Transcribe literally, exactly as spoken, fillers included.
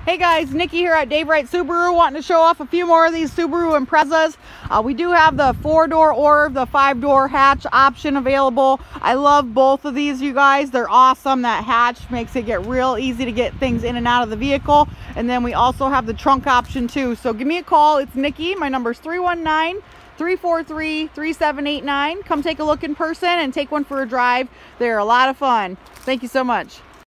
Hey guys, Nikki here at Dave Wright Subaru, wanting to show off a few more of these Subaru Imprezas. Uh, we do have the four-door or the five-door hatch option available. I love both of these, you guys. They're awesome. That hatch makes it get real easy to get things in and out of the vehicle. And then we also have the trunk option too. So give me a call. It's Nikki. My number is three one nine, three four three, three seven eight nine. Come take a look in person and take one for a drive. They're a lot of fun. Thank you so much.